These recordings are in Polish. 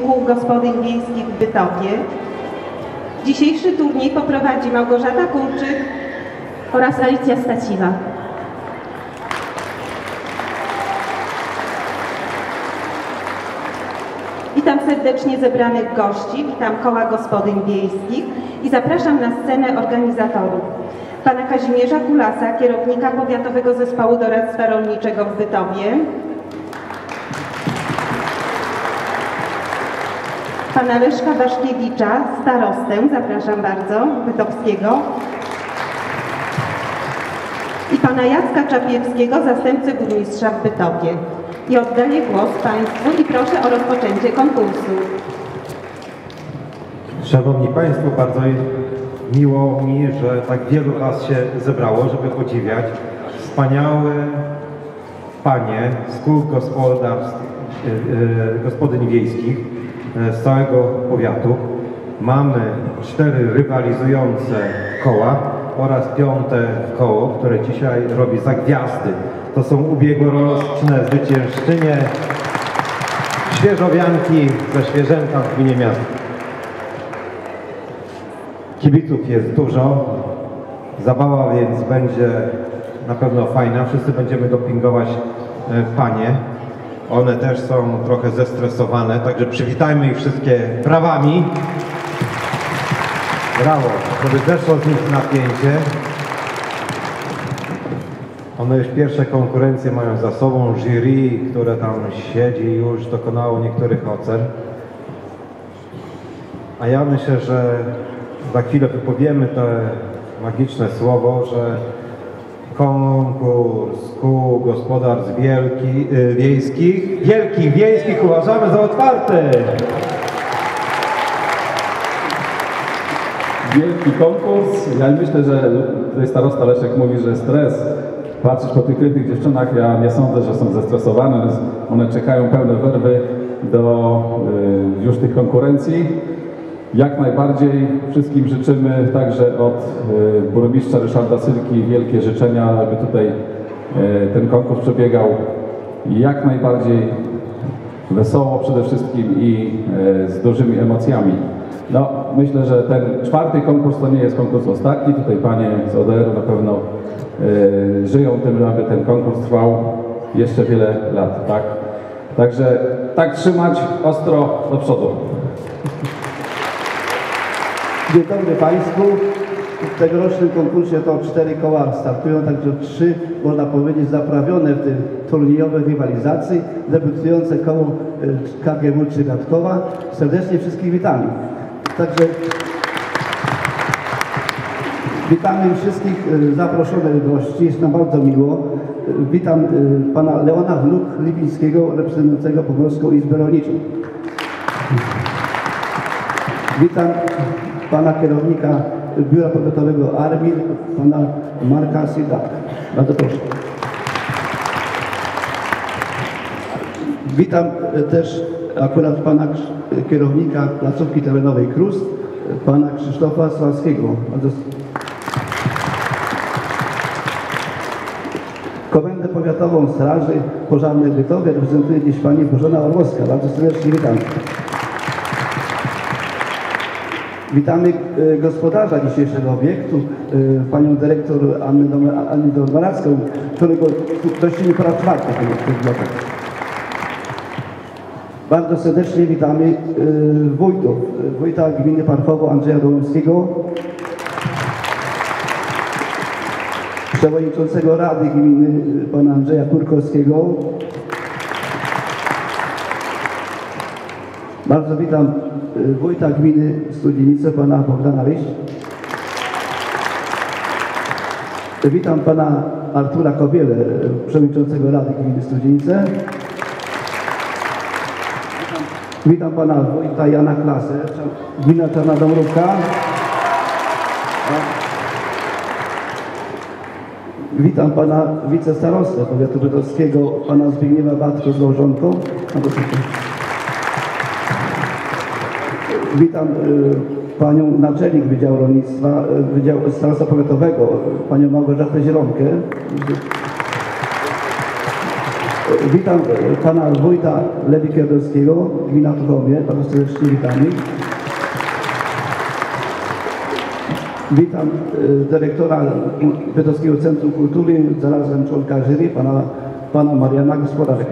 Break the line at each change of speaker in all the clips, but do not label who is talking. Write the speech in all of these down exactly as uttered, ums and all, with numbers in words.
Kół Gospodyń Wiejskich w Bytowie. Dzisiejszy turniej poprowadzi Małgorzata Kulczyk oraz Alicja Staciwa. Witam serdecznie zebranych gości, witam Koła Gospodyń Wiejskich i zapraszam na scenę organizatorów. Pana Kazimierza Kulasa, kierownika Powiatowego Zespołu Doradztwa Rolniczego w Bytowie. Pana Leszka Waszkiewicza, starostę, zapraszam bardzo, bytowskiego. I pana Jacka Czapiewskiego, zastępcę burmistrza w Bytowie. I oddaję głos Państwu i proszę o rozpoczęcie konkursu.
Szanowni Państwo, bardzo miło mi, że tak wielu Was się zebrało, żeby podziwiać wspaniałe panie z kół gospodarstw, yy, gospodyń wiejskich yy, z całego powiatu. Mamy cztery rywalizujące koła oraz piąte koło, które dzisiaj robi za gwiazdy. To są ubiegłoroczne zwyciężczynie Świeżowianki ze Świeżęta w gminie Miasto. Kibiców jest dużo, zabawa więc będzie na pewno fajna. Wszyscy będziemy dopingować panie. One też są trochę zestresowane, także przywitajmy ich wszystkie brawami. Brawo, żeby zeszło z nich napięcie. One już pierwsze konkurencje mają za sobą, jury, które tam siedzi, już dokonało niektórych ocen. A ja myślę, że za chwilę wypowiemy to magiczne słowo, że konkurs kół gospodarstw wielki, yy, wiejskich, wielkich wiejskich uważamy za otwarty.
Wielki konkurs. Ja myślę, że tutaj starosta Leszek mówi, że stres. Patrzysz po tych tych dziewczynach, ja nie sądzę, że są zestresowane. One czekają pełne werwy do y, już tych konkurencji. Jak najbardziej wszystkim życzymy także od y, burmistrza Ryszarda Sylki wielkie życzenia, aby tutaj y, ten konkurs przebiegał jak najbardziej wesoło przede wszystkim i y, z dużymi emocjami. No, myślę, że ten czwarty konkurs to nie jest konkurs ostatni. Tutaj panie z O D R-u na pewno y, żyją tym, aby ten konkurs trwał jeszcze wiele lat, tak? Także tak trzymać, ostro do przodu.
Dzień dobry Państwu. W tegorocznym konkursie to cztery koła startują, także trzy, można powiedzieć, zaprawione w tej turniejowej rywalizacji. Debiutujące koło K G W Trzygatkowa. Serdecznie wszystkich witamy. Także witamy wszystkich zaproszonych gości, jest nam bardzo miło. Witam pana Leona Wnuk-Lipińskiego, reprezentującego Pomorską Izbę Rolniczą. Witam pana kierownika Biura Powiatowego Armii, pana Marka Syda. Bardzo proszę. Witam też akurat pana kierownika placówki terenowej Krus, pana Krzysztofa Sławskiego. Bardzo... Komendę Powiatową Straży Pożarnej w Bytowie reprezentuje dziś pani Bożena Orłowska. Bardzo serdecznie witam. Witamy gospodarza dzisiejszego obiektu, panią dyrektor Annę Dormaracką, którego gościmy po raz czwarty w tych blokach. Bardzo serdecznie witamy wójtów, wójta gminy Parchowo Andrzeja Dołomskiego, przewodniczącego Rady Gminy pana Andrzeja Turkowskiego. Bardzo witam wójta gminy Studzienice, pana Bogdana Ryś. Witam pana Artura Kobielę, przewodniczącego Rady Gminy Studzienice. Witam pana wójta Jana Klasę, gmina Czarna Dąbrówka. Witam pana wicestarostę powiatu bydgoskiego, pana Zbigniewa Batko z małżonką. Witam y, panią naczelnik Wydziału Rolnictwa, Wydziału Starostwa Powiatowego, panią Małgorzatę Zielonkę. Witam pana wójta Lewi Kwiatkowskiego, gmina Tuchomie, bardzo serdecznie witamy. Witam dyrektora Bytomskiego Centrum Kultury, zarazem członka jury, pana, pana Mariana Gospodarek.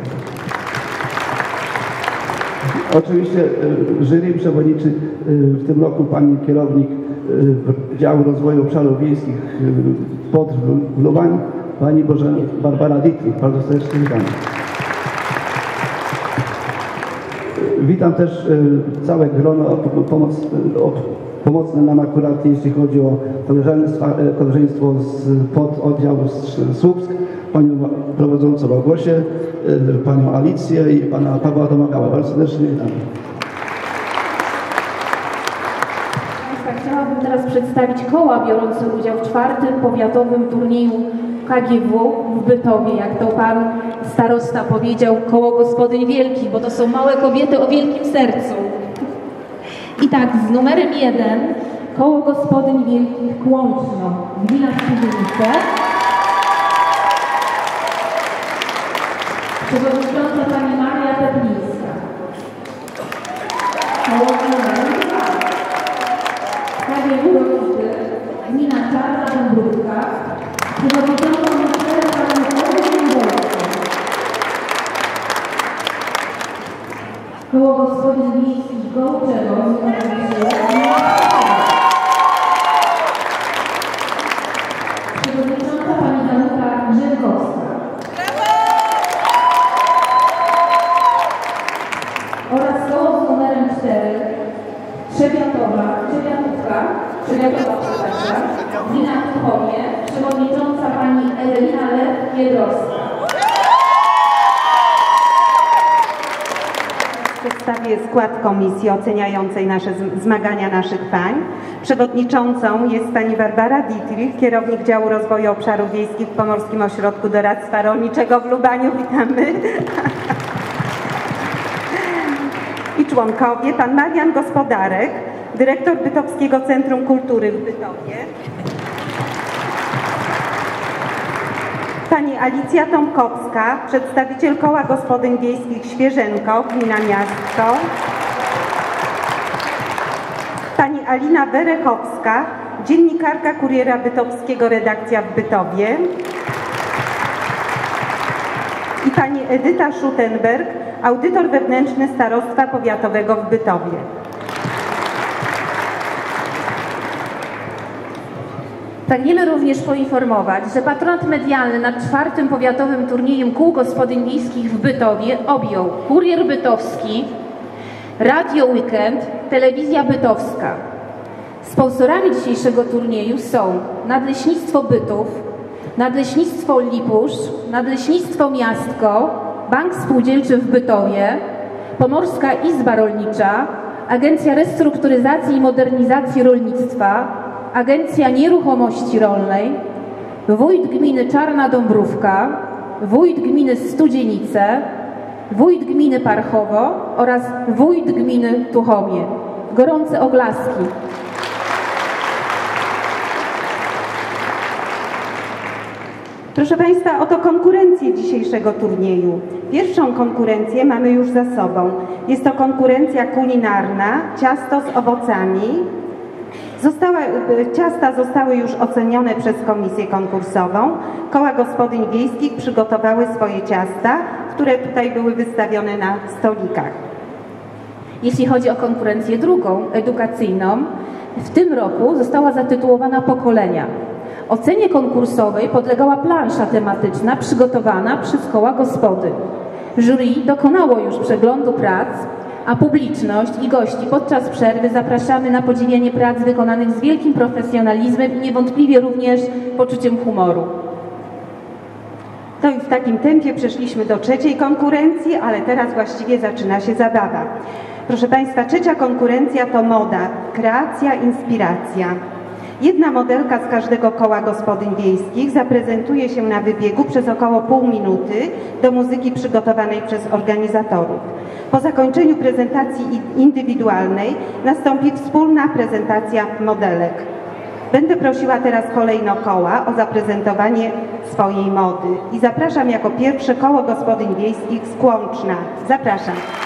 Oczywiście jury przewodniczy w tym roku pani kierownik działu rozwoju obszarów wiejskich pod Lubań, pani Bożena Barbara Dietrich. Bardzo serdecznie witam. Witam też całe grono pomoc, pomocne nam akurat, jeśli chodzi o koleżeństwo z pododdziału z Słupsk, panią prowadzącą Małgosię, panią Alicję i pana Pawła Domagała. Bardzo serdecznie witam.
Chciałabym teraz przedstawić koła biorące udział w czwartym powiatowym turnieju K G W w Bytowie, jak to pan starosta powiedział, koło gospodyń wielkich, bo to są małe kobiety o wielkim sercu. I tak, z numerem jeden koło gospodyń wielkich Kłączno, gmina Studzienice. Przewodnicząca pani Maria Teplińska. Koło numer dwa K G W Rodziny, gmina Czarna Dąbrówka. Przewodniczącą ministra pani Olga. Koło gospodyń wiejskich Gołczego, przewodnicząca pani Danuta Grzękowska. Oraz koło z numerem cztery Trzebiatowa, Trzebiatówka, Trzebiatowa, przepraszam, gmina Tuchomie, przewodnicząca pani Ewelina Lew-Biedrowska.
Przedstawię skład komisji oceniającej nasze zmagania naszych pań. Przewodniczącą jest pani Barbara Dietrich, kierownik działu rozwoju obszarów wiejskich w Pomorskim Ośrodku Doradztwa Rolniczego w Lubaniu. Witamy. I członkowie, pan Marian Gospodarek, dyrektor Bytomskiego Centrum Kultury w Bytomie. Pani Alicja Tomkowska, przedstawiciel Koła Gospodyń Wiejskich Świeżenko, gmina Miasto. Pani Alina Werechowska, dziennikarka Kuriera Bytomskiego, redakcja w Bytowie. I pani Edyta Schutenberg, audytor wewnętrzny Starostwa Powiatowego w Bytowie.
Pragniemy również poinformować, że patronat medialny nad czwartym powiatowym turniejem kół gospodyń wiejskich w Bytowie objął Kurier Bytowski, Radio Weekend, Telewizja Bytowska. Sponsorami dzisiejszego turnieju są Nadleśnictwo Bytów, Nadleśnictwo Lipusz, Nadleśnictwo Miastko, Bank Spółdzielczy w Bytowie, Pomorska Izba Rolnicza, Agencja Restrukturyzacji i Modernizacji Rolnictwa, Agencja Nieruchomości Rolnej, Wójt Gminy Czarna Dąbrówka, Wójt Gminy Studzienice, Wójt Gminy Parchowo oraz Wójt Gminy Tuchomie. Gorące oklaski.
Proszę Państwa, oto konkurencję dzisiejszego turnieju. Pierwszą konkurencję mamy już za sobą. Jest to konkurencja kulinarna, ciasto z owocami. Została, ciasta zostały już ocenione przez komisję konkursową. Koła gospodyń wiejskich przygotowały swoje ciasta, które tutaj były wystawione na stolikach.
Jeśli chodzi o konkurencję drugą, edukacyjną, w tym roku została zatytułowana Pokolenia. Ocenie konkursowej podlegała plansza tematyczna przygotowana przez koła gospodyń. Jury dokonało już przeglądu prac, a publiczność i gości podczas przerwy zapraszamy na podziwianie prac wykonanych z wielkim profesjonalizmem i niewątpliwie również poczuciem humoru.
To i w takim tempie przeszliśmy do trzeciej konkurencji, ale teraz właściwie zaczyna się zabawa. Proszę Państwa, trzecia konkurencja to moda, kreacja, inspiracja. Jedna modelka z każdego koła gospodyń wiejskich zaprezentuje się na wybiegu przez około pół minuty do muzyki przygotowanej przez organizatorów. Po zakończeniu prezentacji indywidualnej nastąpi wspólna prezentacja modelek. Będę prosiła teraz kolejno koła o zaprezentowanie swojej mody i zapraszam jako pierwsze koło gospodyń wiejskich z Kłączna. Zapraszam.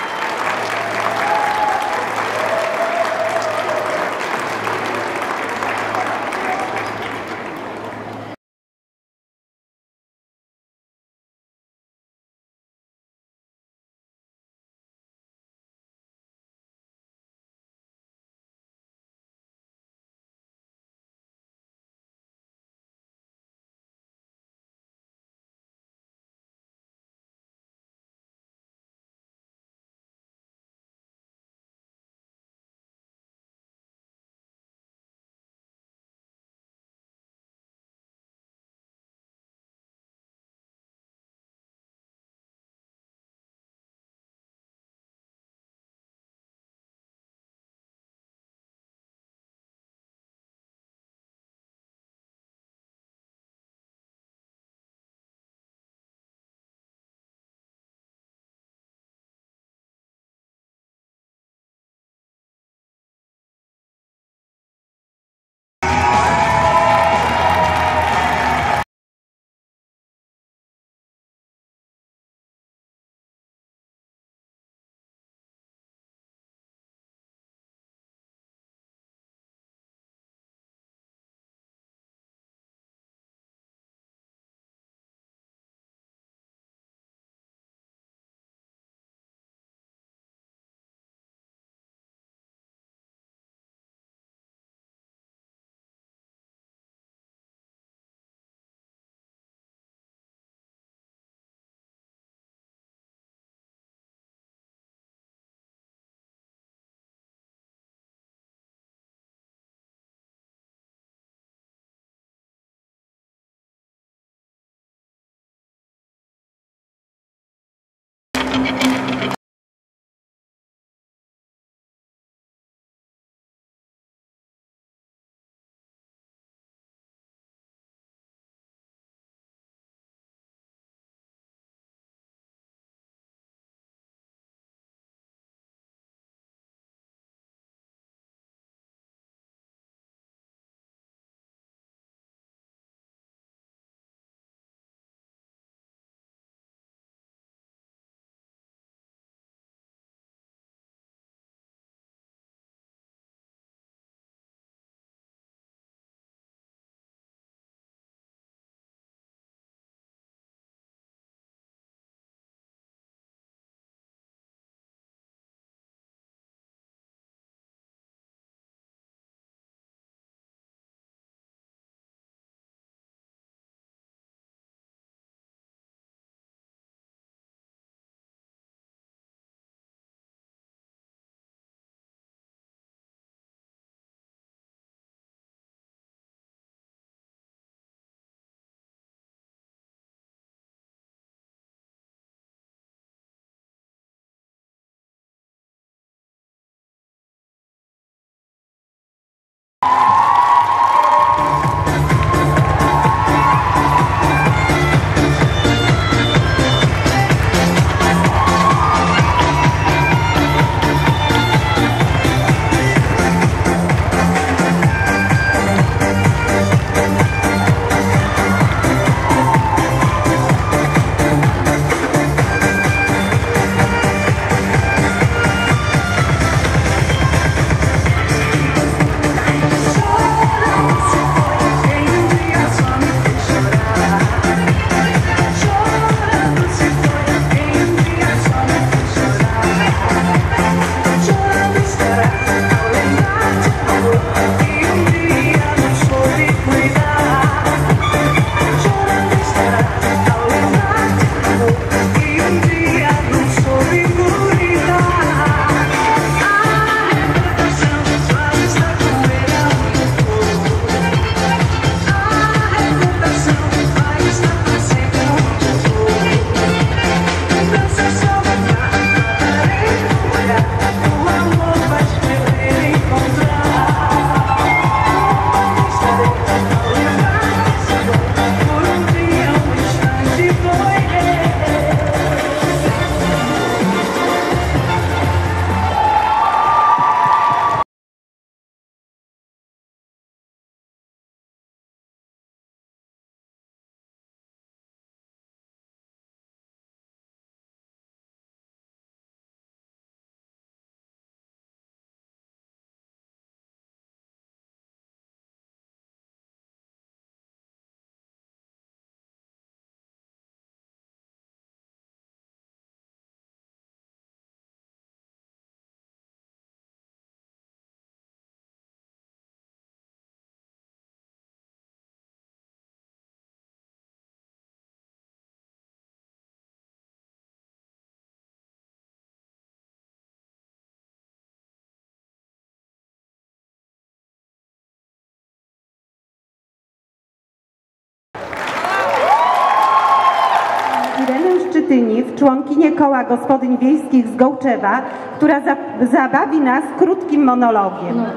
Szczytyniw, członkinię Koła Gospodyń Wiejskich z Gołczewa, która za, zabawi nas krótkim monologiem.
No.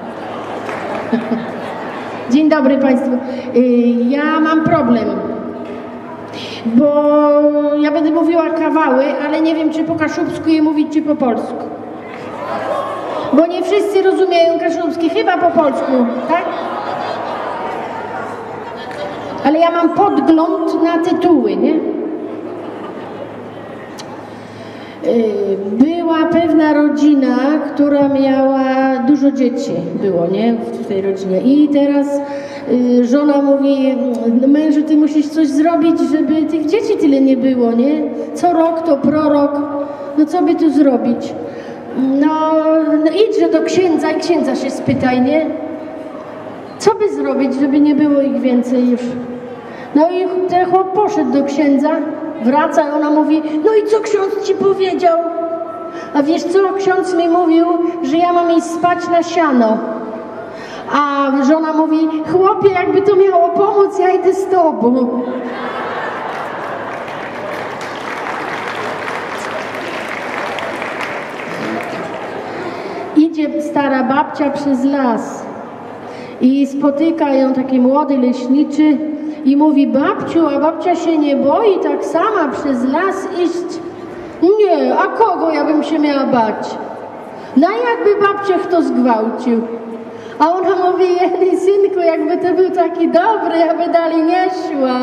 Dzień dobry Państwu. Ja mam problem, bo ja będę mówiła kawały, ale nie wiem, czy po kaszubsku je mówić, czy po polsku. Bo nie wszyscy rozumieją kaszubski, chyba po polsku, tak? Ale ja mam podgląd na tytuły, nie? Była pewna rodzina, która miała dużo dzieci, było, nie? W tej rodzinie. I teraz y, żona mówi, no mężu, ty musisz coś zrobić, żeby tych dzieci tyle nie było, nie? Co rok to prorok, no co by tu zrobić? No, no idźże do księdza i księdza się spytaj, nie? Co by zrobić, żeby nie było ich więcej już? No i ten chłop poszedł do księdza, wraca i ona mówi, no i co ksiądz ci powiedział? A wiesz co, ksiądz mi mówił, że ja mam iść spać na siano. A żona mówi, chłopie, jakby to miało pomóc, ja idę z tobą. Idzie stara babcia przez las i spotyka ją taki młody leśniczy i mówi, babciu, a babcia się nie boi tak sama przez las iść? Nie, a kogo ja bym się miała bać? No jakby babcię kto zgwałcił? A ona mówi, jednej synku, jakby to był taki dobry, ja by dalej nie szła.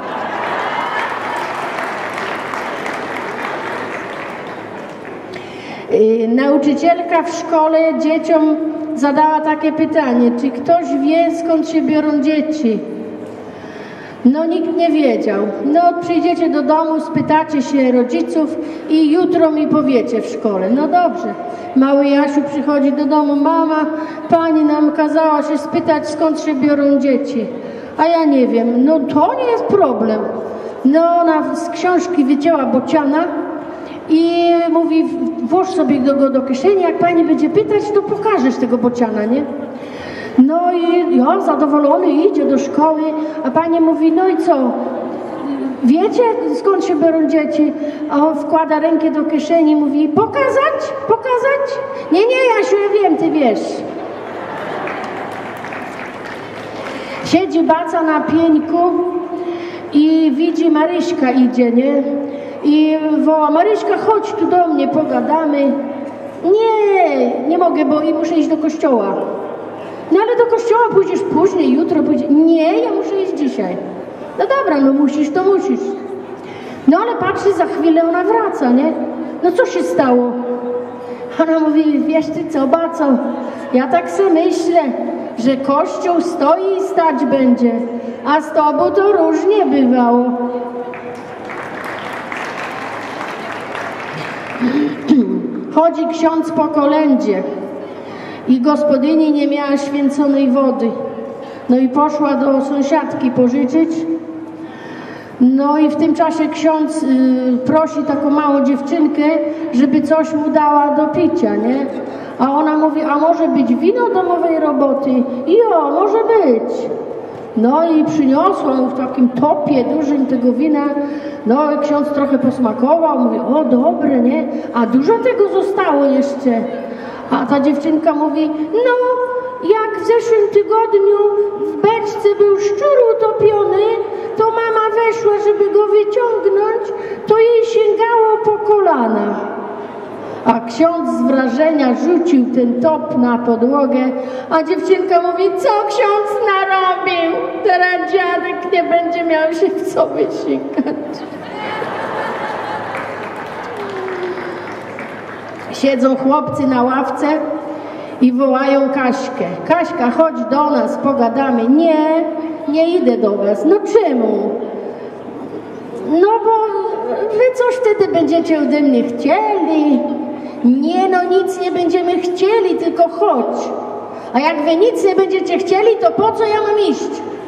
Yy, nauczycielka w szkole dzieciom zadała takie pytanie, czy ktoś wie, skąd się biorą dzieci? No nikt nie wiedział. No przyjdziecie do domu, spytacie się rodziców i jutro mi powiecie w szkole. No dobrze. Mały Jasiu przychodzi do domu, mama, pani nam kazała się spytać, skąd się biorą dzieci. A ja nie wiem. No to nie jest problem. No ona z książki wycięła bociana i mówi, włóż sobie go do kieszeni, jak pani będzie pytać, to pokażesz tego bociana, nie? No i ja zadowolony idzie do szkoły, a pani mówi, no i co, wiecie, skąd się biorą dzieci? A on wkłada rękę do kieszeni i mówi, pokazać? Pokazać? Nie, nie, Jasiu, ja wiem, ty wiesz. Siedzi baca na pieńku i widzi, Maryśka idzie, nie? I woła, Maryśka, chodź tu do mnie, pogadamy. Nie, nie mogę, bo i muszę iść do kościoła. No ale do kościoła pójdziesz później, jutro pójdziesz. Nie, ja muszę iść dzisiaj. No dobra, no musisz, to musisz. No ale patrzy, za chwilę ona wraca, nie? No co się stało? Ona mówi, wiesz ty co, baco, ja tak sobie myślę, że kościół stoi i stać będzie, a z tobą to różnie bywało. Chodzi ksiądz po kolędzie i gospodyni nie miała święconej wody. No i poszła do sąsiadki pożyczyć. No i w tym czasie ksiądz y, prosi taką małą dziewczynkę, żeby coś mu dała do picia, nie? A ona mówi, a może być wino domowej roboty? I o, może być. No i przyniosła mu w takim topie dużym tego wina. No i ksiądz trochę posmakował, mówi, o dobre, nie? A dużo tego zostało jeszcze. A ta dziewczynka mówi, no jak w zeszłym tygodniu w beczce był szczur utopiony, to mama weszła, żeby go wyciągnąć, to jej sięgało po kolana. A ksiądz z wrażenia rzucił ten top na podłogę, a dziewczynka mówi, co ksiądz narobił? Teraz dziadek nie będzie miał się w co wysikać. Siedzą chłopcy na ławce i wołają Kaśkę. Kaśka, chodź do nas, pogadamy. Nie, nie idę do was. No czemu? No bo wy coś wtedy będziecie ode mnie chcieli. Nie, no nic nie będziemy chcieli, tylko chodź. A jak wy nic nie będziecie chcieli, to po co ja mam iść?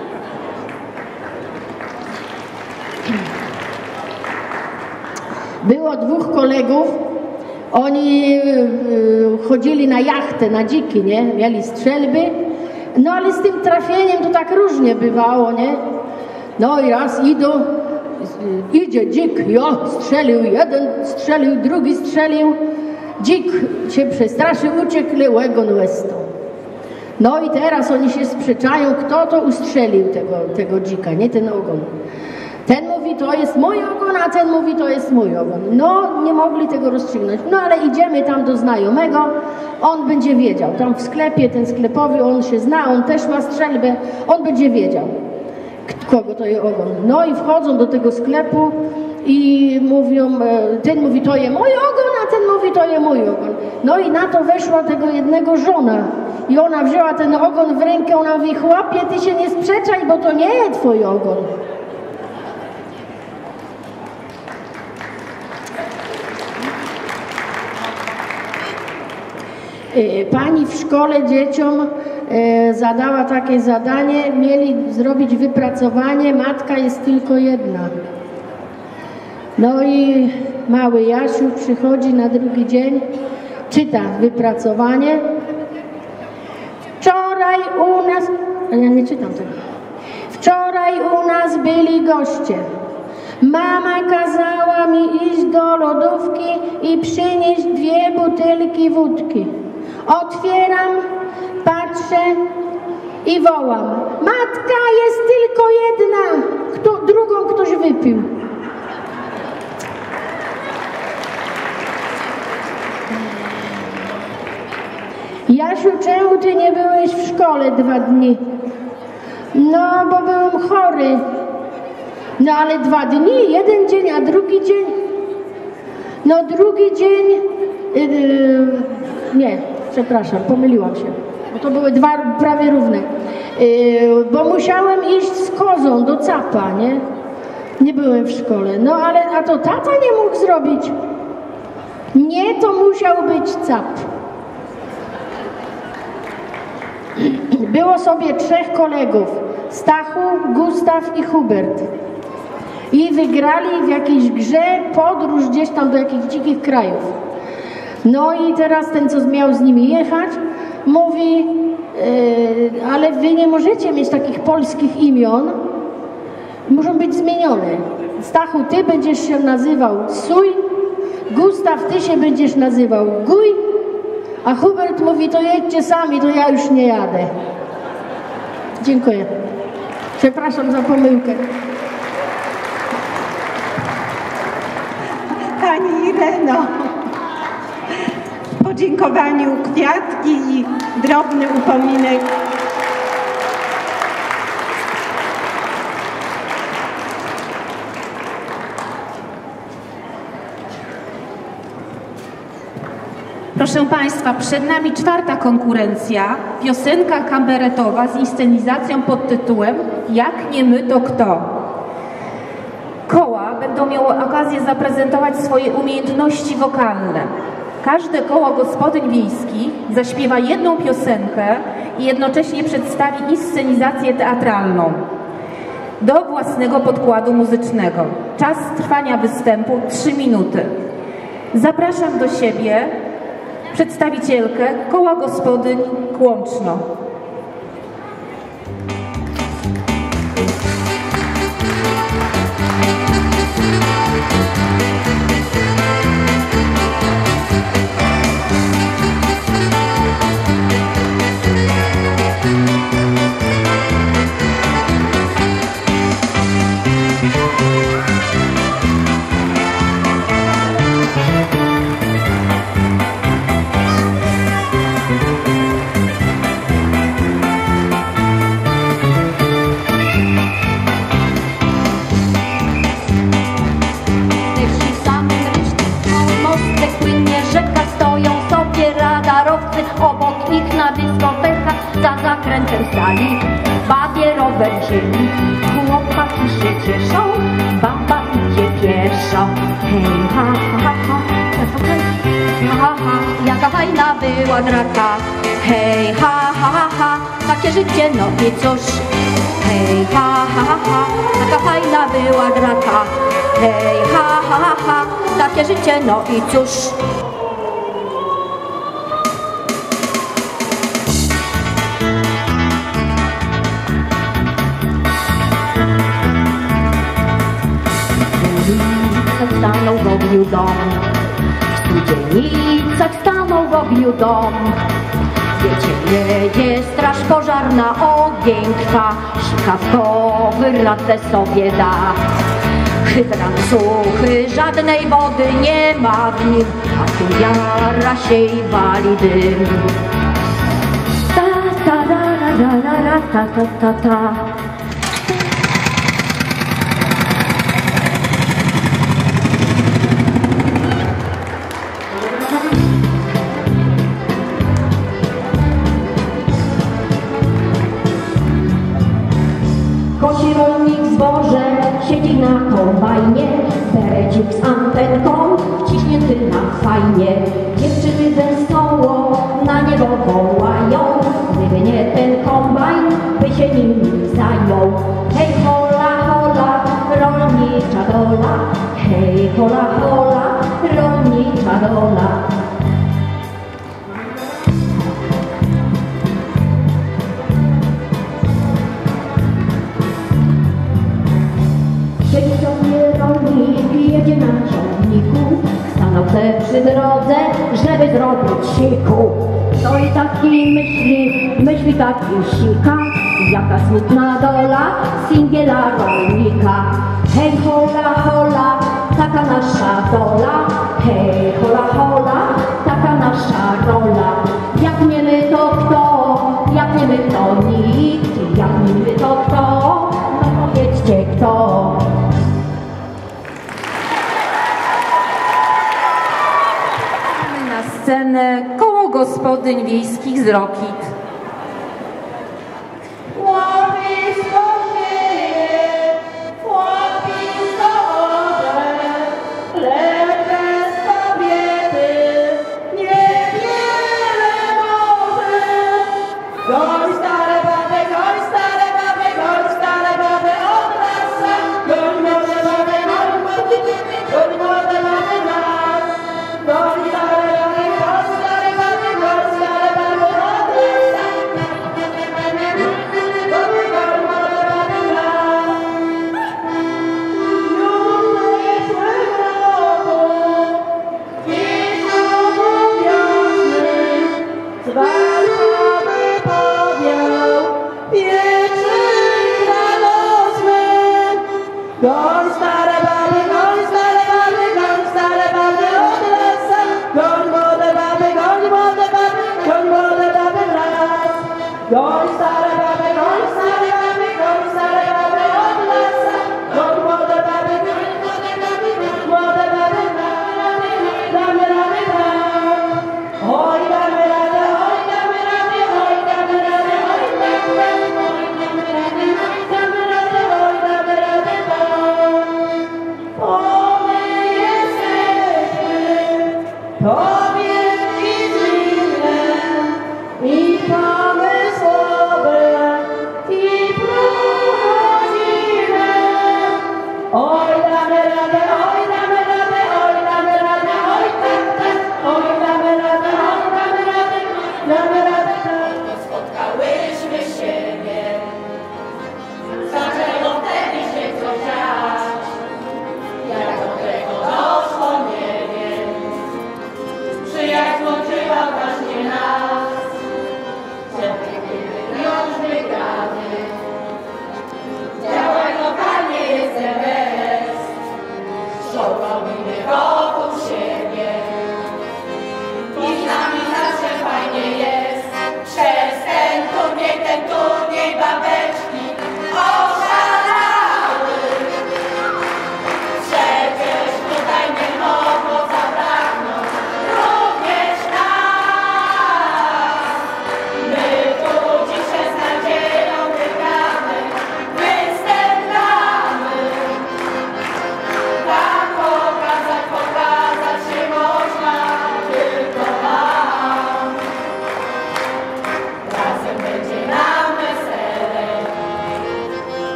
Było dwóch kolegów. Oni y, chodzili na jachtę, na dziki, nie? Mieli strzelby. No ale z tym trafieniem to tak różnie bywało, nie? No i raz idą, idzie dzik, ja strzelił, jeden strzelił, drugi strzelił. Dzik się przestraszył, uciekł, ogon łestą. No i teraz oni się sprzeczają, kto to ustrzelił tego, tego dzika, nie ten ogon. Ten mówi, to jest mój ogon, a ten mówi, to jest mój ogon. No, nie mogli tego rozstrzygnąć. No, ale idziemy tam do znajomego, on będzie wiedział. Tam w sklepie, ten sklepowy, on się zna, on też ma strzelbę, on będzie wiedział, kogo to jest ogon. No i wchodzą do tego sklepu i mówią, ten mówi, to jest mój ogon, a ten mówi, to jest mój ogon. No i na to weszła tego jednego żona. I ona wzięła ten ogon w rękę, ona mówi, chłopie, ty się nie sprzeczaj, bo to nie jest twój ogon. Pani w szkole dzieciom zadała takie zadanie, mieli zrobić wypracowanie, matka jest tylko jedna. No i mały Jasiu przychodzi na drugi dzień, czyta wypracowanie. Wczoraj u nas, a ja nie czytam tego. Wczoraj u nas byli goście. Mama kazała mi iść do lodówki i przynieść dwie butelki wódki. Otwieram, patrzę i wołam. Matka, jest tylko jedna. Kto, drugą ktoś wypił. Jasiu, czemu ty nie byłeś w szkole dwa dni? No, bo byłem chory. No, ale dwa dni, jeden dzień, a drugi dzień? No, drugi dzień... Yy, nie, przepraszam, pomyliłam się. Bo to były dwa prawie równe. Yy, bo musiałem iść z kozą do capa, nie? Nie byłem w szkole. No, ale a to tata nie mógł zrobić. Nie, to musiał być cap. Było sobie trzech kolegów, Stachu, Gustaw i Hubert. I wygrali w jakiejś grze podróż gdzieś tam do jakichś dzikich krajów. No i teraz ten, co miał z nimi jechać, mówi, yy, ale wy nie możecie mieć takich polskich imion, muszą być zmienione. Stachu, ty będziesz się nazywał Suj, Gustaw, ty się będziesz nazywał Guj, a Hubert mówi, to jedźcie sami, to ja już nie jadę. Dziękuję. Przepraszam za pomyłkę.
Pani Ireno, w podziękowaniu kwiatki i drobny upominek.
Proszę Państwa, przed nami czwarta konkurencja, piosenka kabaretowa z inscenizacją pod tytułem Jak nie my, to kto? Koła będą miały okazję zaprezentować swoje umiejętności wokalne. Każde koło gospodyń wiejskich zaśpiewa jedną piosenkę i jednocześnie przedstawi inscenizację teatralną do własnego podkładu muzycznego. Czas trwania występu trzy minuty. Zapraszam do siebie przedstawicielkę koła gospodyń Kłączno.
Obok nich na dyskotekach za zakrętem sali bawię rowerzyli. Chłopaki się cieszą, baba idzie pieszo. Hej, ha, ha, ha, ha, ha, jaka fajna była draka. Hej, ha, ha, ha, ha, takie życie, no i cóż. Hej, ha, ha, ha, ha, taka fajna była draka. Hej, ha, ha, ha, ha, takie życie, no i cóż. ogniu dom. W Studzenicach stanął w ogniu dom. Wiecie, jedzie straż pożarna, ogień trwa, sikawkowy radę sobie da. Hydrant suchy, żadnej wody nie ma w nim, a tu jara się i wali dym. Ta ta ra ra ra ra ta ta ta ta.
Kosi rolnik zboże, siedzi na kombajnie, berecik z antenką wciśnięty na fajnie. Dziewczyny wesoło na niego wołają, gdyby nie ten kombajn, by się nim zajął. Hej hola hola, rolnicza dola, hej hola hola, rolnicza dola. Siedzi sobie rolnik, jedzie na ciągniku, stanął se przy drodze, żeby zrobić siku. No i taki myśli, myśli taki sika, jaka smutna dola singiela rolnika. Hej hola hola, taka nasza dola, hej hola hola, taka nasza rola. Jak nie my to kto, jak nie my to nikt, jak nie my to kto, no powiedzcie kto.
Na scenę koło gospodyń wiejskich z Rokit.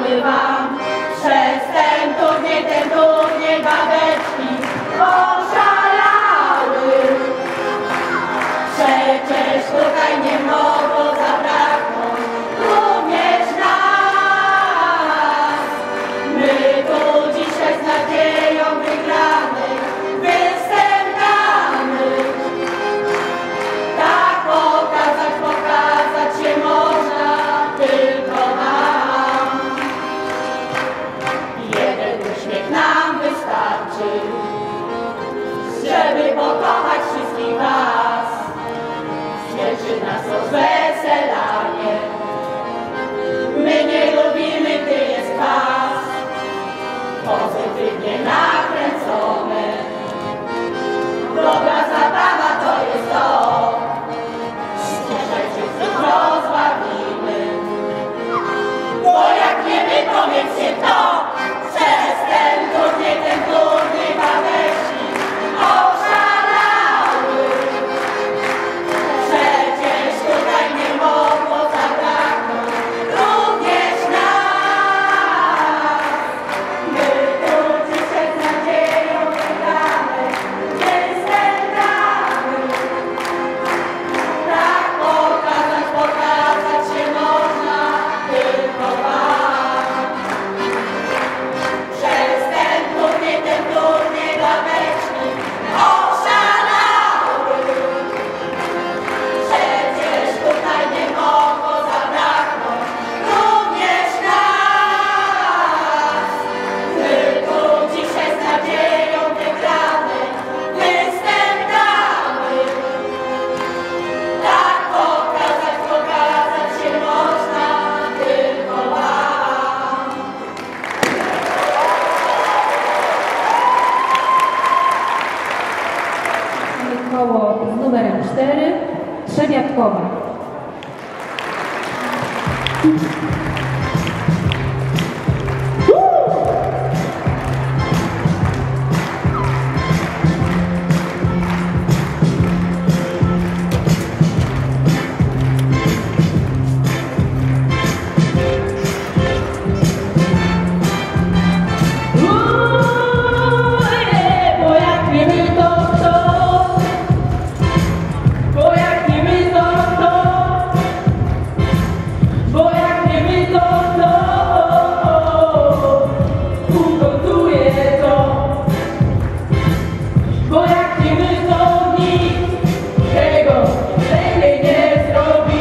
Zaśpiewamy wam przez ten turniej, ten turniej babeczki oszalały. Przecież tutaj nie mogło zabraknąć również nas. My tu dzisiaj z nadzieją wygranych występ damy. Tak pokazać, pokazać się można tylko nam. Jeden uśmiech nam wystarczy, żeby pokochać wszystkich was. Zwierzy nas rozweselanie, my nie lubimy, gdy jest kwas. Pozytywnie nakręcone, dobra zabawa to jest to. Dzisiaj wszystkich rozbawimy, bo jak nie my, powiedzcie kto. Przez ten turniej, ten turniej babeczki oszalały. Przecież tutaj nie mogło zabraknąć również nas. My tu dzisiaj z nadzieją wygramy występ damy. Tak pokazać, pokazać się można tylko wam. Przez ten turniej, ten turniej babeczki oszalały. Przecież tutaj nie mogło zabraknąć również nas. My tu dzisiaj z nadzieją wygramy występ damy. Tak pokazać, pokazać się można tylko wam.
Koło z numerem cztery, Trzebiatkowa.
Bo jak nie my to kto? Bo jak nie my to kto? Bo jak nie my to kto? Ugotuje to. Bo jak nie my to nikt tego lepiej nie zrobi.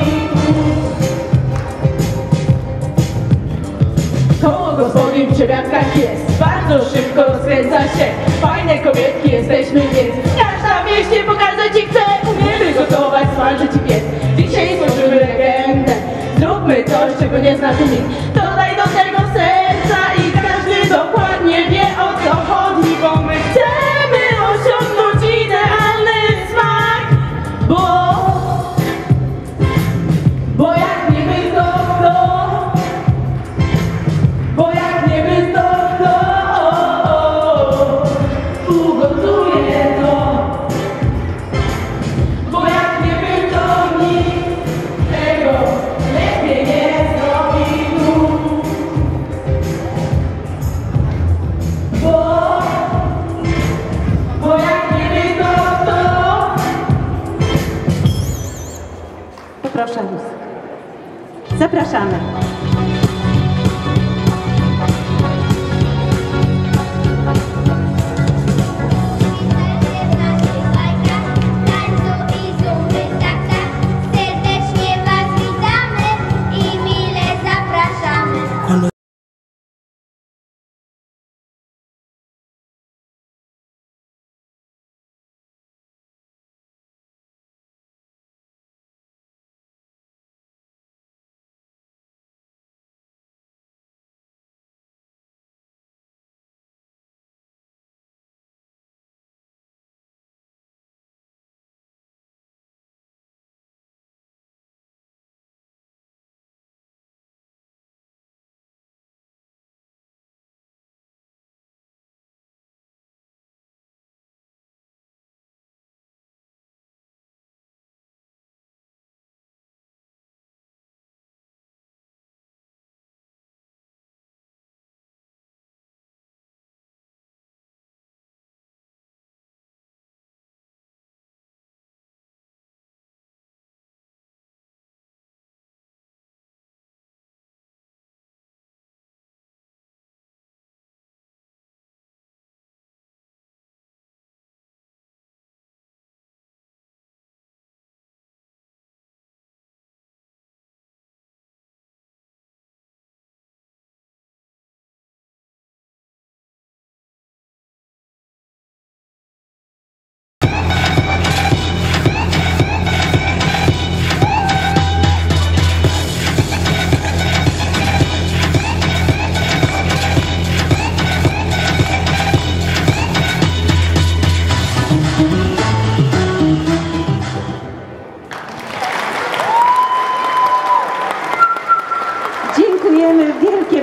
Koło gospodyń w Trzebiatkach jest, bardzo szybko rozkręca się. Fajne kobietki jesteśmy, więc każda w mieście pokazać ci chce. Umiemy gotować, smażyć i piec. Dzisiaj stworzymy legendę, zróbmy coś, czego nie zna tu nikt. Dodaj do tego serca i każdy dokładnie wie, o co chodzi, bo my chcemy osiągnąć idealny smak. Bo, bo jak nie my to kto? Bo jak nie my to kto? Ugotuje to. Bo jak nie my to nikt tego lepiej nie zrobił. Bo, bo jak nie my to kto?
Poproszę muzykę. Zapraszamy.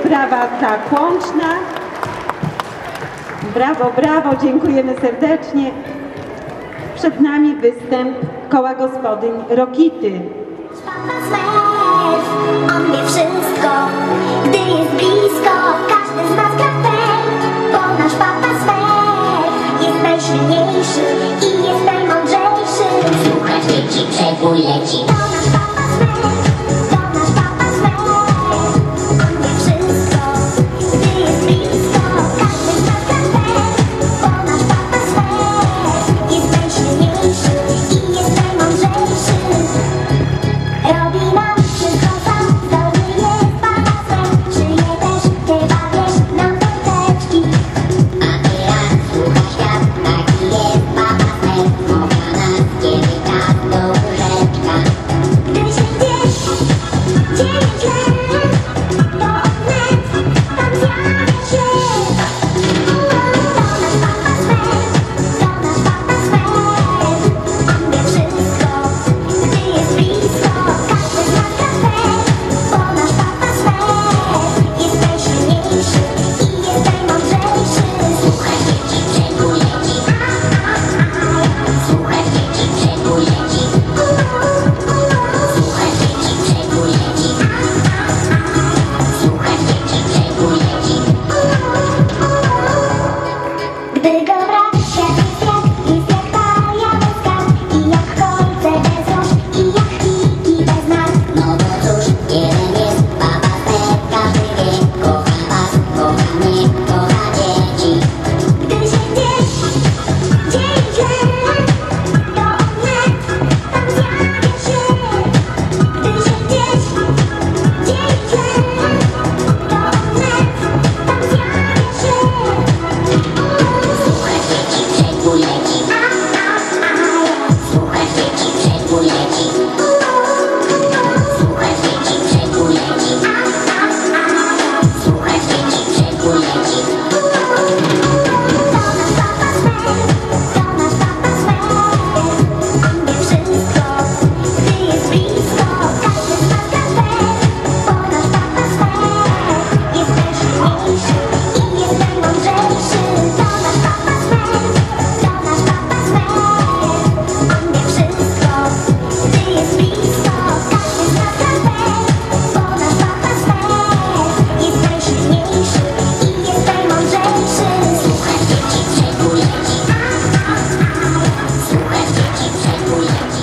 brawa ta kłączna. Brawo, brawo, dziękujemy serdecznie. Przed nami występ koła gospodyń Rokity.
On wie wszystko, gdy jest blisko. Każdy z nas gra bo nasz papa Smer jest najsilniejszy i jest najmądrzejszy. Słuchaj dzieci, przebój leci. To nasz papa Smer, to nasz papa Smer. On wie wszystko, gdy jest blisko. Każdy z nas gra bo nasz papa Smer jest najsilniejszy i jest najmądrzejszy. Robi nam wszystko sam, zdolny jest papa Smer. Żyje też, ty bawiesz nam teczki. A teraz słuchaj świat, taki jest papa Smer. Mowa nas kiedy czas do łóżeczka. Gdy się gdzieś dzieje źle, to wnet tam zjawia się. To nasz papa Smer, to nasz papa Smer. On wie wszystko, gdy jest blisko. Każdy z nas gra bo nasz papa Smer jest najsilniejszy i jest najmądrzejszy. Słuchaj dzieci, przebój leci. Słuchaj dzieci, przebój leci. Słuchaj dzieci, przebój leci. Słuchaj dzieci, przebój leci. Gdy go brak, świat jest jak, jest jak talia bez kart. I jak kolce bez róż, i jak chwilki bez nas. No bo cóż, jeden jest papa Smer, każdy wie. Kocha was, kocha mnie, kocha dzieci. Gdy się gdzieś dzieje źle, to wnet tam zjawia się. Gdy się gdzieś dzieje źle, to wnet tam zjawia się. Słuchaj dzieci, przebój leci. Słuchaj dzieci, przebój leci. Słuchaj dzieci, przebój leci. Słuchaj dzieci, przebój leci. To nasz papa Smer, to nasz papa Smer. On wie wszystko, gdy jest blisko. Każdy z nas gra bo nasz papa Smer jest najsilniejszy i jest najmądrzejszy. To nasz papa Smer, to nasz papa Smer. On wie wszystko, gdy jest blisko. Każdy z nas gra bo nasz papa Smer jest najsilniejszy i jest najmądrzejszy. Słuchaj dzieci, przebój leci. Słuchaj dzieci, przebój leci.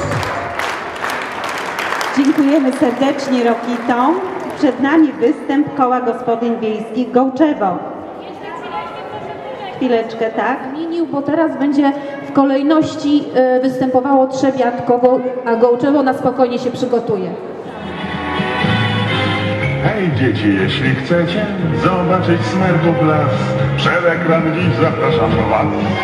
Dziękujemy serdecznie Rokitom. Przed nami występ koła gospodyń wiejskich Gołczewo. Chwileczkę, tak?
Zmienił, bo teraz będzie w kolejności y, występowało Trzebiatko, Go- a Gołczewo na spokojnie się przygotuje.
Hej dzieci, jeśli chcecie zobaczyć Smerków las, przed ekran dziś zapraszam was.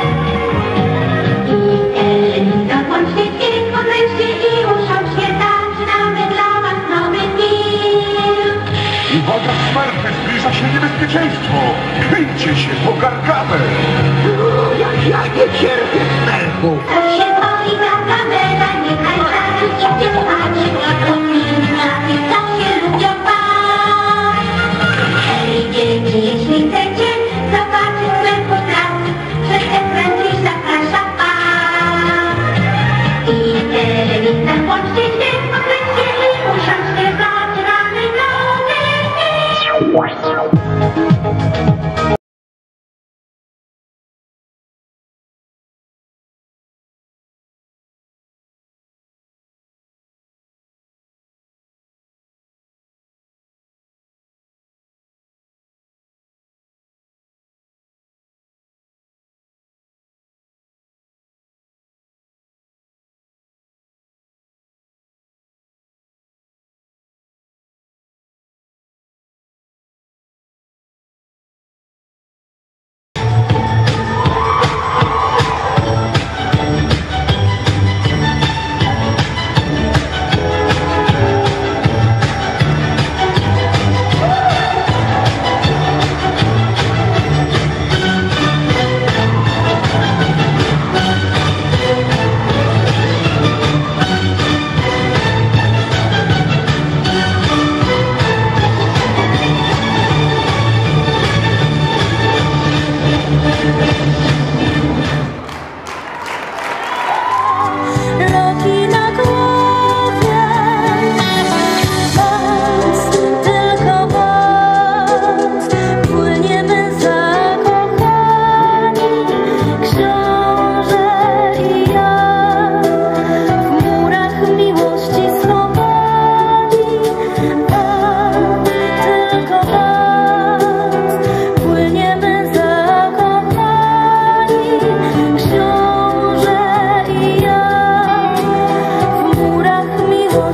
Zapłączcie dźwięk, podlećcie i usiądźcie, zaczynamy dla was nowy film.
Uwaga, Smerfy, zbliża się niebezpieczeństwo! Kryjcie się, bo gargamy!
Jak ja nie cierpię Smerków! Kto się boi Gargamela, niechaj zaraz idzie spać. Na tych, co się lubią bać. Hej dzieci, jeśli chcecie zobaczyć Smerków las, przed ekran dziś zaprasza was. I telewizor włączcie dźwięk, podlećcie i usiądźcie, zaczynamy nowy film.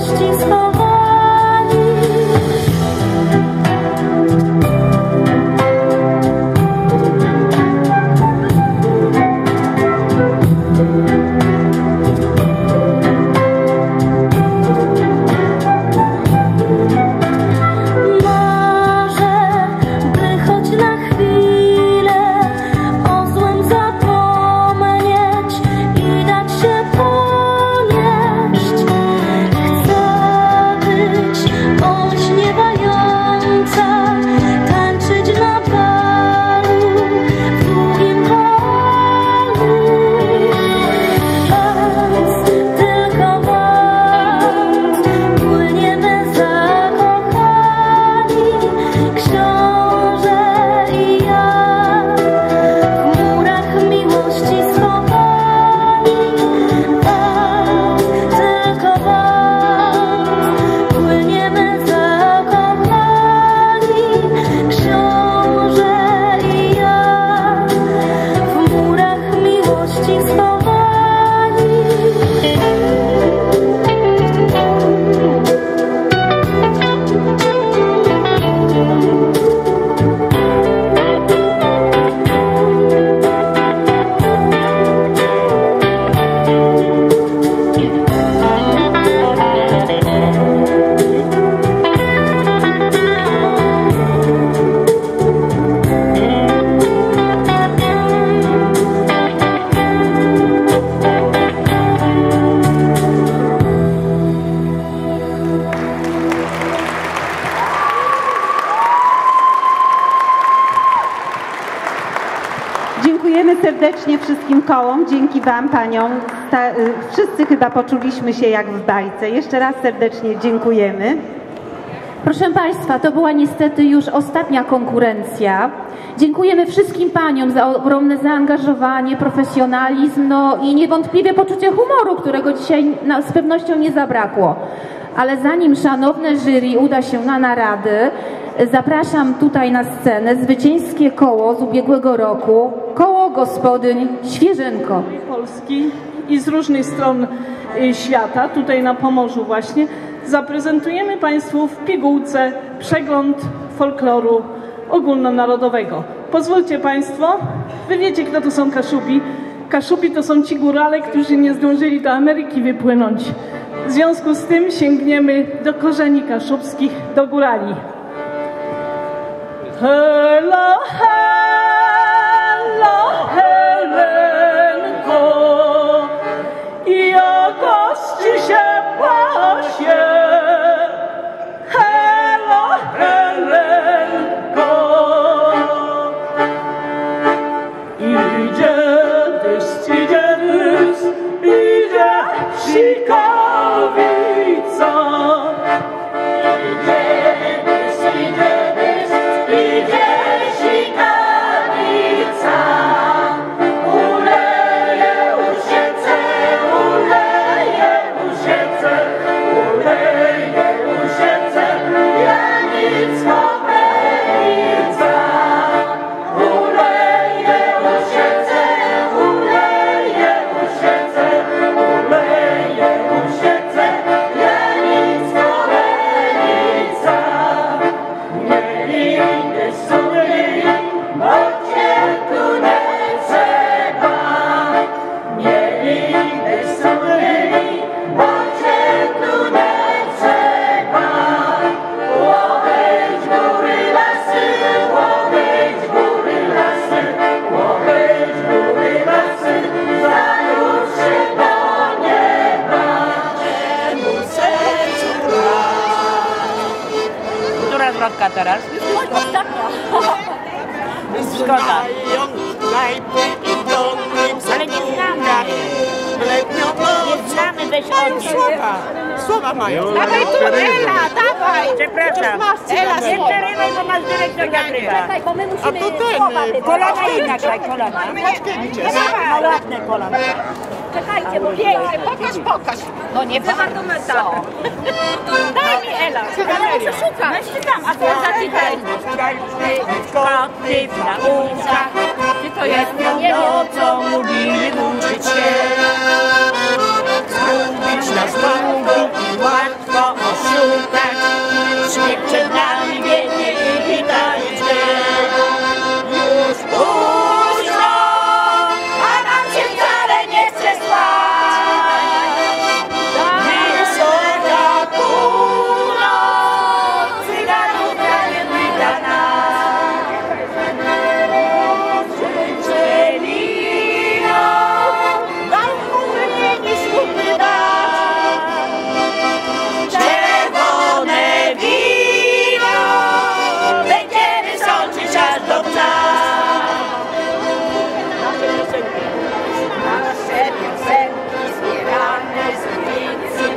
miłości schowani.
Dziękujemy serdecznie wszystkim kołom, dzięki Wam, Paniom. Ta, y, wszyscy chyba poczuliśmy się jak w bajce. Jeszcze raz serdecznie dziękujemy.
Proszę Państwa, to była niestety już ostatnia konkurencja. Dziękujemy wszystkim Paniom za ogromne zaangażowanie, profesjonalizm, no i niewątpliwie poczucie humoru, którego dzisiaj na, z pewnością nie zabrakło. Ale zanim szanowne jury uda się na narady, zapraszam tutaj na scenę zwycięskie koło z ubiegłego roku, koło gospodyń Świeżynko.
Polski i z różnych stron świata, tutaj na Pomorzu właśnie, zaprezentujemy Państwu w pigułce przegląd folkloru ogólnonarodowego. Pozwólcie Państwo, Wy wiecie, kto to są Kaszubi. Kaszubi to są ci górale, którzy nie zdążyli do Ameryki wypłynąć. W związku z tym sięgniemy do korzeni kaszubskich, do górali. Hela, hela, Helenko, jakoś ci się pasie. Hela, Helenko, idzie deszcz, idzie deszcz, idzie sikawica. Idzie deszcz, idzie deszcz, idzie sikawica. Uleje usiece, uleje usiece, uleje usiece, Janicko Belica. Uleje usiece, uleje usiece, uleje usiece, Janicko Belica. Mieli deszcz sobie, bo cię tu nie trzeba. Mieli deszcz sobie, bo cię tu nie trzeba. Łowić góry lasy, łowić góry lasy, łowić góry lasy, zanurz się do nieba. Czemu sercu
Która zwrotka teraz?
Ostatnia.
Szkoda.
Ale nie znamy. Nie znamy, weź od niej.
Słowa. Słowa mają.
Dawaj tu, Ela, dawaj.
Przepraszam.
Ela,
Nie przerywaj, bo masz dyrektor nagrywa.
Czekaj, bo my musimy
A to ten,
słowa wybrać.
kolana i nagraj, kolana. No ładne kolana.
Czekajcie, bo pięknie, pokaż, pokaż. No nie bardzo co. Daj mi, Ela. Ja muszę szukać. No czytam, a to zaczytaj.
Koty w nauczach.
Czy to jest?
Nie wiem, co mówimy, uczyć się. Zgubić nas długi i łatwo oszukać. Śmiech przed nami biegnie i witanie dźwięk. Już późno, a nam się wcale nie chce spać. Wysoka północ, cyganów prawie wita nas. Życzeliną, dam mu mniej niż mógłby dać. Czerwone wino, będziemy sączyć aż do dna. Nasze piosenki zbierane z ulicy.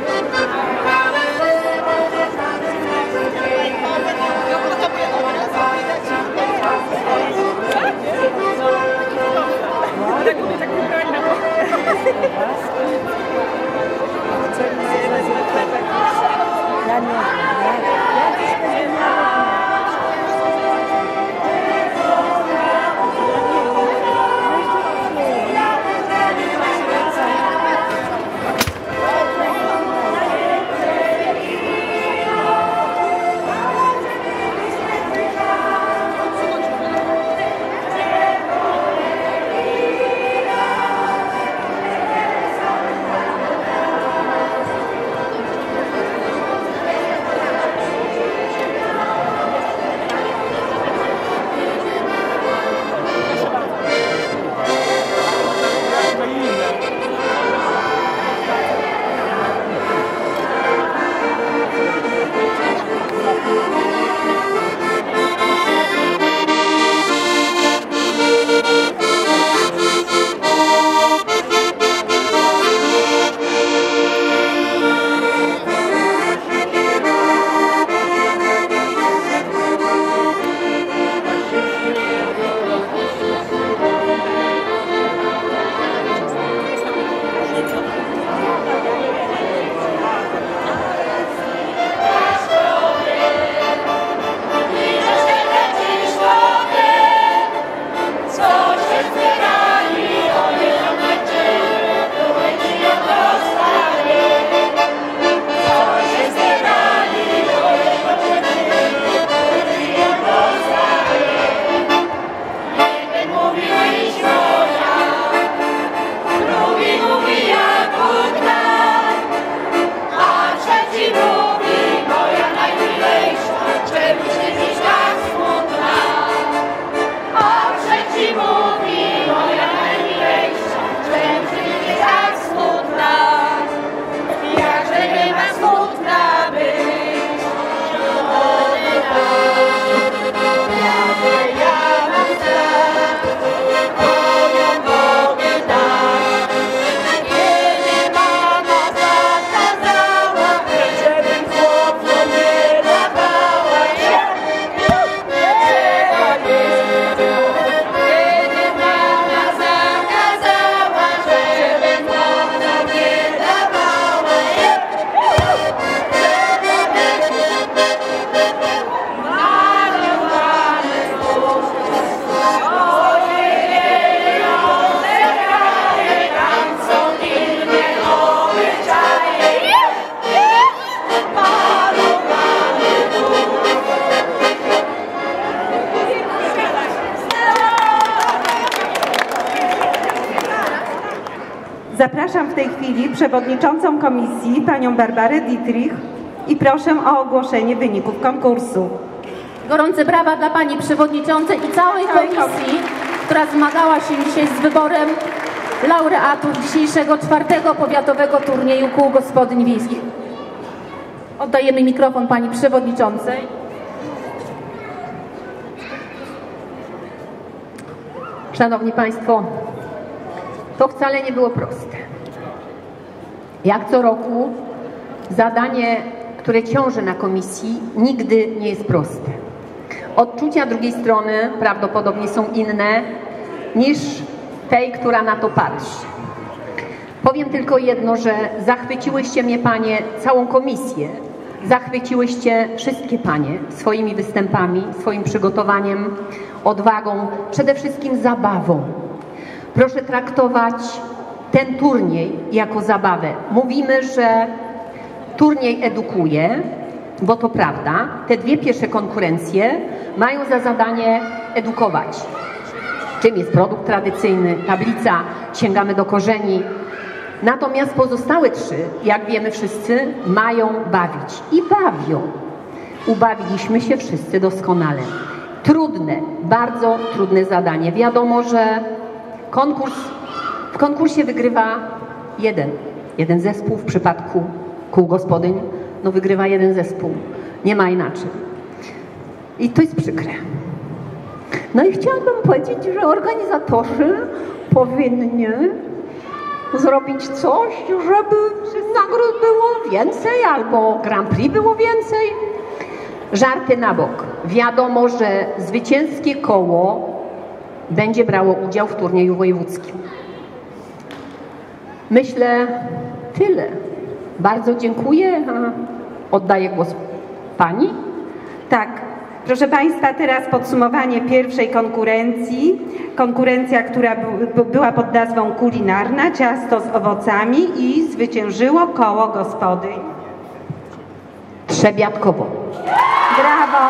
Zapraszam w tej chwili przewodniczącą komisji, panią Barbarę Dietrich, i proszę o ogłoszenie wyników konkursu.
Gorące brawa dla pani przewodniczącej i całej komisji, która zmagała się dzisiaj z wyborem laureatów dzisiejszego czwartego powiatowego turnieju kół gospodyń wiejskich. Oddajemy mikrofon pani przewodniczącej.
Szanowni Państwo, to wcale nie było proste. Jak co roku zadanie, które ciąży na komisji, nigdy nie jest proste. Odczucia drugiej strony prawdopodobnie są inne niż tej, która na to patrzy. Powiem tylko jedno, że zachwyciłyście mnie panie, całą komisję, zachwyciłyście wszystkie panie swoimi występami, swoim przygotowaniem, odwagą, przede wszystkim zabawą. Proszę traktować ten turniej jako zabawę. Mówimy, że turniej edukuje, bo to prawda. Te dwie pierwsze konkurencje mają za zadanie edukować. Czym jest produkt tradycyjny, tablica, sięgamy do korzeni. Natomiast pozostałe trzy, jak wiemy wszyscy, mają bawić. I bawią. Ubawiliśmy się wszyscy doskonale. Trudne, bardzo trudne zadanie. Wiadomo, że konkurs, w konkursie wygrywa jeden. Jeden zespół, w przypadku kół gospodyń, no wygrywa jeden zespół. Nie ma inaczej. I to jest przykre. No i chciałabym powiedzieć, że organizatorzy powinni zrobić coś, żeby nagród było więcej albo Grand Prix było więcej. Żarty na bok. Wiadomo, że zwycięskie koło będzie brało udział w turnieju wojewódzkim. Myślę tyle. Bardzo dziękuję. Oddaję głos pani.
Tak. Proszę Państwa, teraz podsumowanie pierwszej konkurencji. Konkurencja, która była pod nazwą kulinarna, ciasto z owocami i zwyciężyło koło gospodyń
Trzebiatkowo.
Brawo!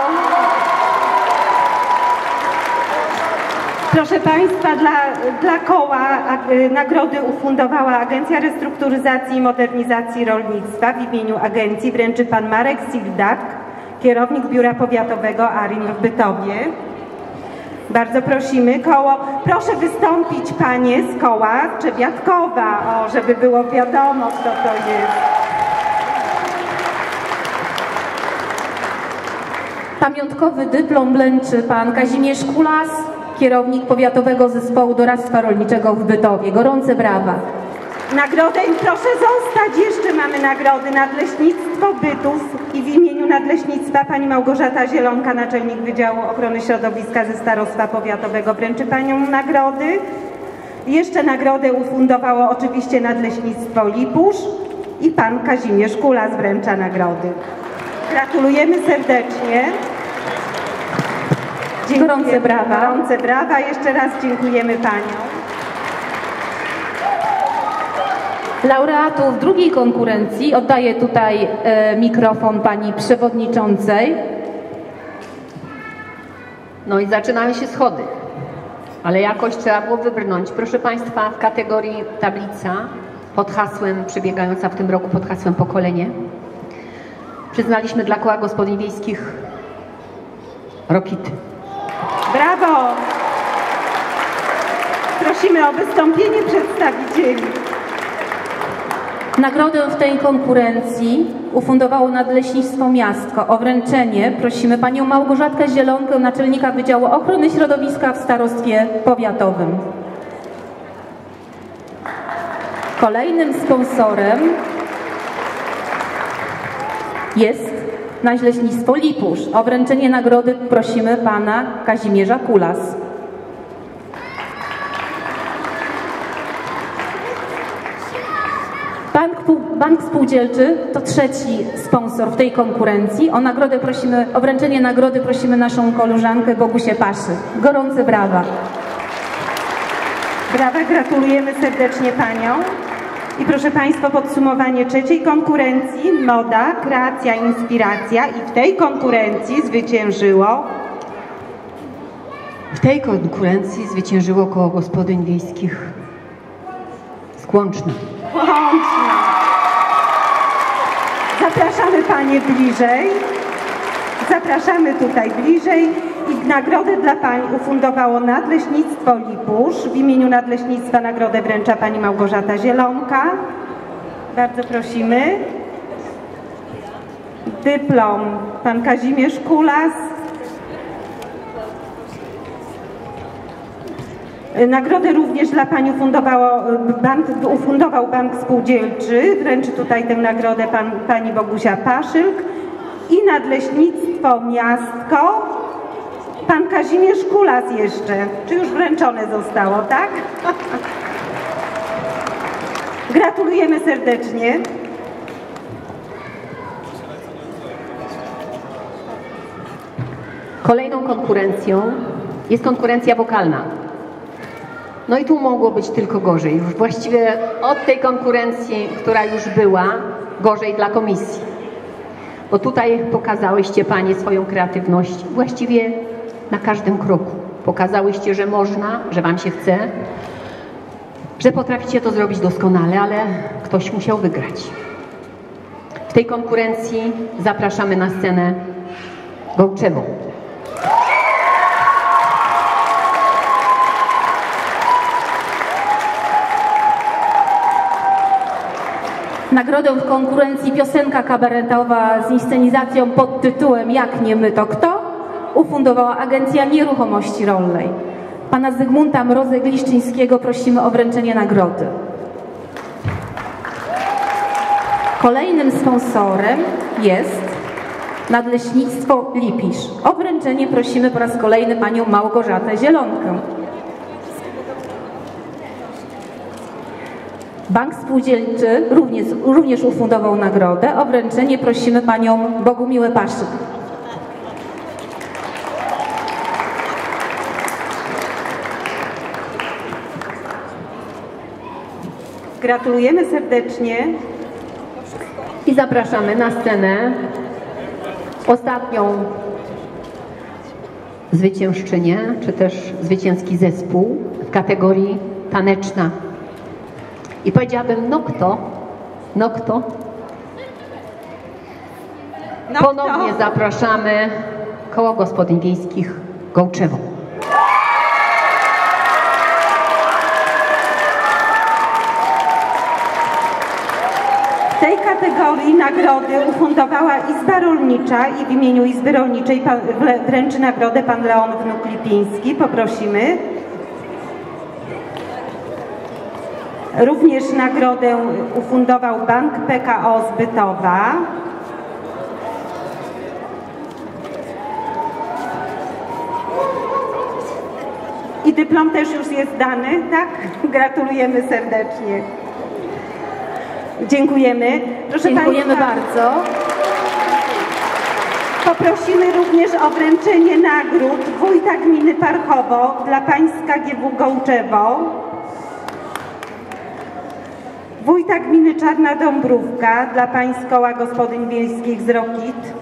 Proszę Państwa, dla, dla koła a, y, nagrody ufundowała Agencja Restrukturyzacji i Modernizacji Rolnictwa. W imieniu agencji wręczy Pan Marek Sildak, kierownik Biura Powiatowego A R I M w Bytowie. Bardzo prosimy. Koło, proszę wystąpić Panie z koła Trzebiatkowa, o, żeby było wiadomo, kto to jest.
Pamiątkowy dyplom wręczy Pan Kazimierz Kulas, kierownik Powiatowego Zespołu Doradztwa Rolniczego w Bytowie. Gorące brawa.
Nagrodę, proszę zostać, jeszcze mamy nagrody. Nadleśnictwo Bytów i w imieniu Nadleśnictwa Pani Małgorzata Zielonka, naczelnik Wydziału Ochrony Środowiska ze Starostwa Powiatowego, wręczy Panią nagrody. Jeszcze nagrodę ufundowało oczywiście Nadleśnictwo Lipusz i Pan Kazimierz Kulas wręcza nagrody. Gratulujemy serdecznie. Dziękuję.
Gorące brawa.
Gorące brawa. Jeszcze raz dziękujemy Paniom.
Laureatów drugiej konkurencji oddaję tutaj e, mikrofon Pani Przewodniczącej.
No i zaczynają się schody, ale jakoś trzeba było wybrnąć. Proszę Państwa, w kategorii tablica pod hasłem, przebiegająca w tym roku pod hasłem pokolenie, przyznaliśmy dla koła gospodyń wiejskich rokity.
Brawo! Prosimy o wystąpienie przedstawicieli.
Nagrodę w tej konkurencji ufundowało Nadleśnictwo Miastko. O wręczenie prosimy Panią Małgorzatkę Zielonkę, naczelnika Wydziału Ochrony Środowiska w Starostwie Powiatowym. Kolejnym sponsorem jest Nadleśnictwo Lipusz. O wręczenie nagrody prosimy Pana Kazimierza Kulas. Bank, Bank Spółdzielczy to trzeci sponsor w tej konkurencji. O nagrodę prosimy, o wręczenie nagrody prosimy naszą koleżankę Bogusię Paszy. Gorące brawa.
Brawa, gratulujemy serdecznie Panią. I proszę Państwa, podsumowanie trzeciej konkurencji Moda, Kreacja, Inspiracja i w tej konkurencji zwyciężyło
W tej konkurencji zwyciężyło koło gospodyń wiejskich z Kłączna.
Kłączna. Zapraszamy Panie bliżej. Zapraszamy tutaj bliżej i nagrodę dla Pań ufundowało Nadleśnictwo Lipusz. W imieniu Nadleśnictwa nagrodę wręcza Pani Małgorzata Zielonka. Bardzo prosimy. Dyplom Pan Kazimierz Kulas. Nagrodę również dla Pani ufundowało, bank, ufundował Bank Spółdzielczy. Wręczy tutaj tę nagrodę pan, Pani Bogusia Paszylk. I Nadleśnictwo Miastko, Pan Kazimierz Kulas jeszcze. Czy już wręczone zostało, tak? Gratulujemy serdecznie.
Kolejną konkurencją jest konkurencja wokalna. No No i tu mogło być tylko gorzej. Już właściwie od tej konkurencji, która już była, gorzej dla komisji. Bo tutaj pokazałyście Panie swoją kreatywność właściwie na każdym kroku. Pokazałyście, że można, że Wam się chce, że potraficie to zrobić doskonale, ale ktoś musiał wygrać. W tej konkurencji zapraszamy na scenę Gołczewą.
Nagrodę w konkurencji piosenka kabaretowa z inscenizacją pod tytułem Jak nie my to kto ufundowała Agencja Nieruchomości Rolnej. Pana Zygmunta Mrozek-Liszczyńskiego prosimy o wręczenie nagrody. Kolejnym sponsorem jest Nadleśnictwo Lipisz. O wręczenie prosimy po raz kolejny panią Małgorzatę Zielonkę. Bank Spółdzielczy również, również ufundował nagrodę. O wręczenie prosimy panią Bogumiłę Paszyk.
Gratulujemy serdecznie.
I zapraszamy na scenę ostatnią zwyciężczynię, czy też zwycięski zespół w kategorii taneczna. I powiedziałabym, no kto? No kto?
No
Ponownie
kto?
zapraszamy Koło Gospodyń Wiejskich Gołczewą.
W tej kategorii nagrody ufundowała Izba Rolnicza i w imieniu Izby Rolniczej pan, wręczy nagrodę pan Leon Wnuk-Lipiński. Poprosimy. Również nagrodę ufundował Bank P K O Zbytowa. I dyplom też już jest dany, tak? Gratulujemy serdecznie. Dziękujemy. Proszę
Dziękujemy
Państwa,
bardzo.
poprosimy również o wręczenie nagród wójta gminy Parchowo dla państwa G W Gołczewo, wójta gminy Czarna Dąbrówka dla państw Koła Gospodyń Wiejskich z Rokit,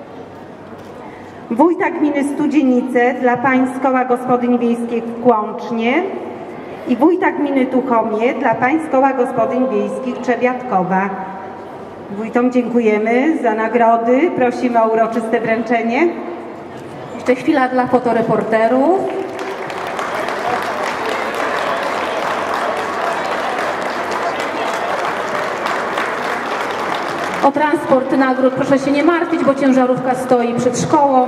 wójta gminy Studzienice dla państw Koła Gospodyń Wiejskich w Kłącznie i wójta gminy Tuchomie dla państw Koła Gospodyń Wiejskich Trzebiatkowa. Wójtom dziękujemy za nagrody. Prosimy o uroczyste wręczenie.
Jeszcze chwila dla fotoreporterów. O transport nagród proszę się nie martwić, bo ciężarówka stoi przed szkołą.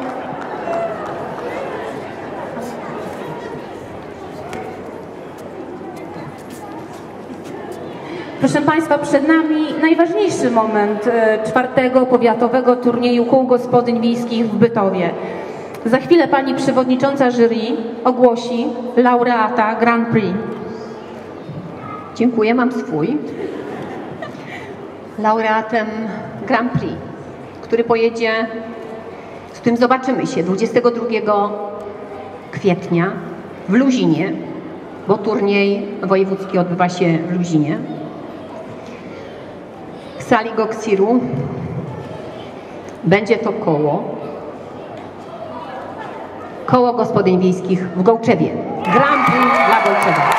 Proszę Państwa, przed nami najważniejszy moment czwartego powiatowego turnieju kół gospodyń wiejskich w Bytowie. Za chwilę pani przewodnicząca jury ogłosi laureata Grand Prix.
Dziękuję, mam swój. Laureatem Grand Prix, który pojedzie, z którym zobaczymy się dwudziestego drugiego kwietnia w Luzinie, bo turniej wojewódzki odbywa się w Luzinie, w sali Goksiru. Będzie to koło, koło gospodyń wiejskich w Gołczewie. Grand Prix dla Gołczewa.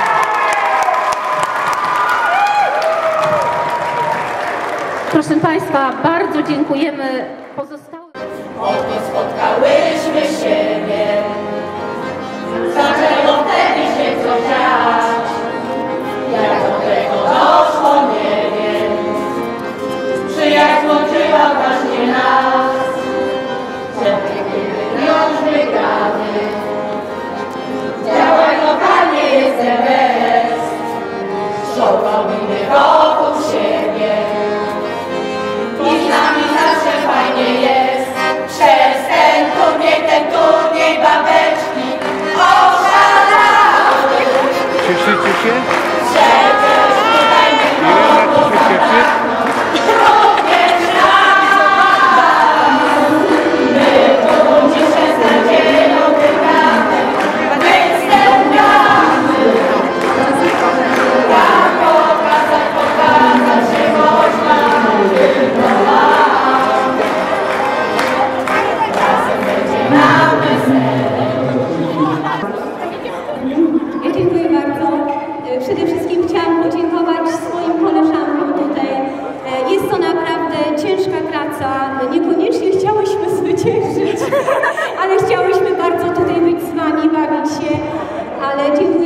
Proszę Państwa, bardzo dziękujemy pozostałym.
Oto spotkałyśmy siebie, zaczęło wtedy się coś dziać. Jak do tego doszło, nie wiem. Przyjaźń łączyła właśnie nas, wtedy kiedy już wygramy. Działaj lokalnie, jestem best, szokowiny wokół siebie. I z nami zawsze fajnie jest, przez ten turniej ten
cieszyć. Ale chciałyśmy bardzo tutaj być z Wami, bawić się. Ale dziękuję.